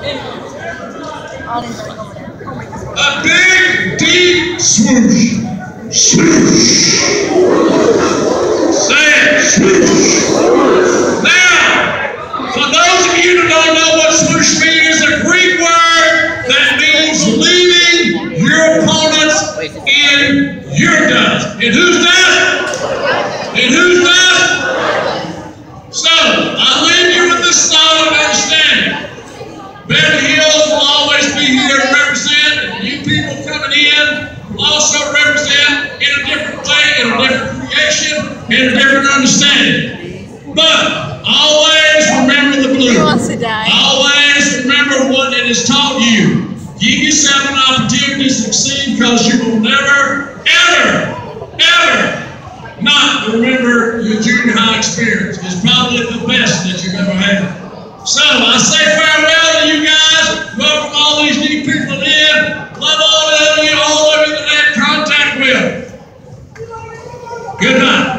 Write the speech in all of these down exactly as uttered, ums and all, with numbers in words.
A big, deep swoosh. Swoosh. Say it, swoosh. Now, for those of you who don't know what swoosh means, it's a Greek word that means leaving your opponents in your dust. In whose dust? In whose dust? So, I leave you with this thought and understanding. Beverly Hills will always be here to represent, and you people coming in will also represent in a different way, in a different creation, in a different understanding. But always remember the blue. Always remember what it has taught you. Give yourself an opportunity to succeed, because you will never, ever, ever not remember your junior high experience. It's probably the best that you've ever had. So I say farewell to you guys. Welcome all these new people in. Love all of you, all of you that I had contact with. Good night.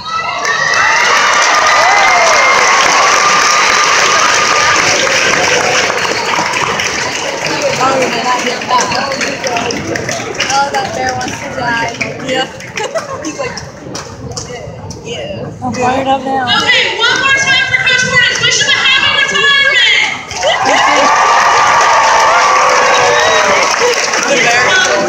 Oh, that bear wants to die. Yeah. He's like, yeah. Yeah. I'm fired up now. Okay, one more time for Coach Portis. Wish him a happy retirement. The bear.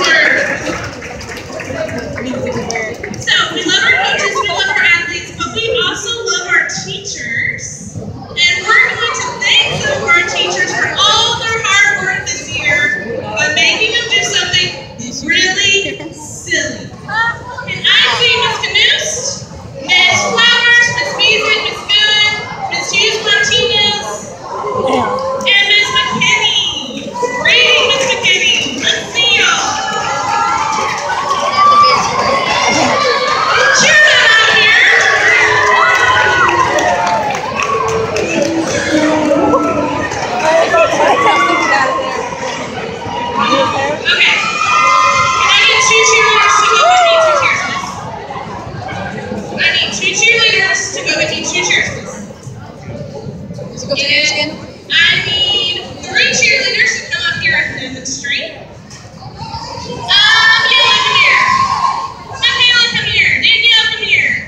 So, we love our coaches, we love our athletes, but we also love our teachers. And we're going to thank some of our teachers for all their hard work this year by making them do something really silly. And I see Miss Canoose, Miss Flowers, Miss Beasley, Miss Good, Miss Hughes Martinez, and Miss McKinney. Reading, Miss McKinney. Let's see y'all. Cheer them out here. Okay. Can I get two cheerleaders to go with me two cheers, please? I need two cheerleaders to go with me two cheers, please. Is it go to yours again? I need three cheerleaders to come up here in the street. Um, Haley, come here. Come Haley, come here. Danielle, come here.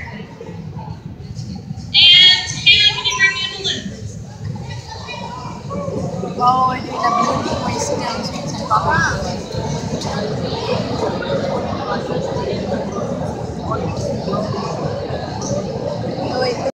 And Haley, can you bring me a balloon? Oh, I